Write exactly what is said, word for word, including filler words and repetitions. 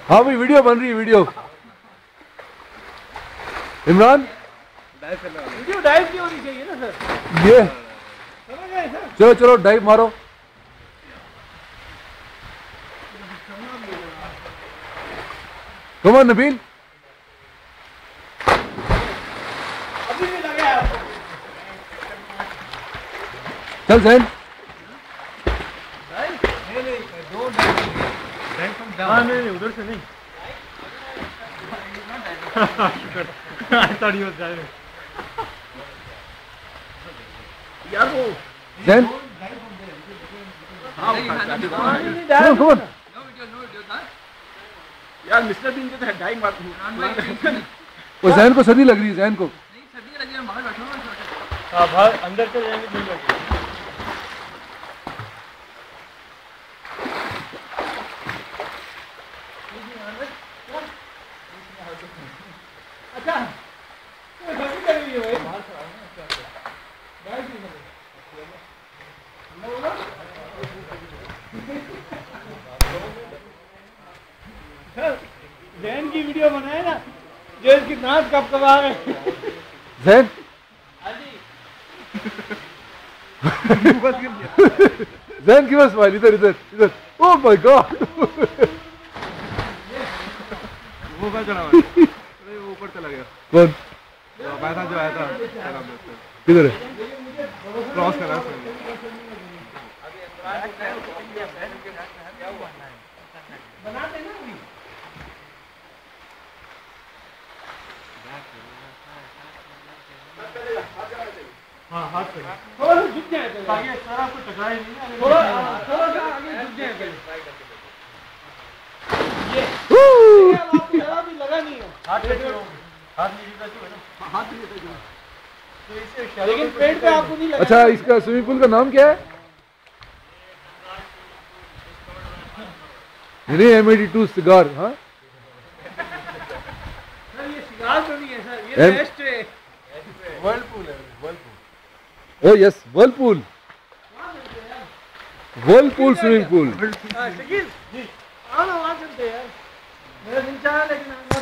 हाँ भाई वीडियो बन रही है वीडियो। इमरान वीडियो डाइव की होनी चाहिए ना सर। ये समझ गए सर। चलो चलो डाइव मारो। Come on Nabeel. अभी भी लगा है आपको। चल जैन। नहीं नहीं दो डाइव। हाँ नहीं नहीं उधर से नहीं। I thought he was driving. यार वो जैन हाँ कम ऑन। यार मिस्टर बीन के तो डाइव मार। वो जैन को सर्दी लग रही है जैन को। नहीं सर्दी लगी है बाहर बैठा हूं। हाँ बाहर अंदर चले जाएंगे नहीं लगे। अच्छा तो सर्दी लग रही है भाई बाहर से आए ना क्या क्या डाइव की सर जैन की वीडियो बनाए ना जैन की नाच कब कब आ गए जैन जैन की बस भाई इधर इधर इधर। ओह माय गॉड वो क्या चला अरे वो ऊपर चला गया। कौन पैसा जो आया था किधर है? क्रॉस करा बनाते ना अभी हाँ हाथ पे थोड़ा सा झुक जाए तो आगे सर आपको टकराए नहीं ना थोड़ा थोड़ा सा आगे झुक जाए पहले ये आपको जरा भी लगा नहीं है हाथ हाथ नीचे तक है हाथ नीचे तक तो इसे लेकिन पेट पे आपको नहीं लगा। अच्छा इसका स्विमिंग पूल का नाम क्या है? नहीं एम एटी टू सिगार। हाँ सर ये सिगार तो नहीं है सर ये बेस्ट है वर्लपूल है whirlpool. Oh yes whirlpool whirlpool swimming pool. हाँ शकील जी आओ ना वहाँ चलते हैं यार मेरा दिल चाह लेकिन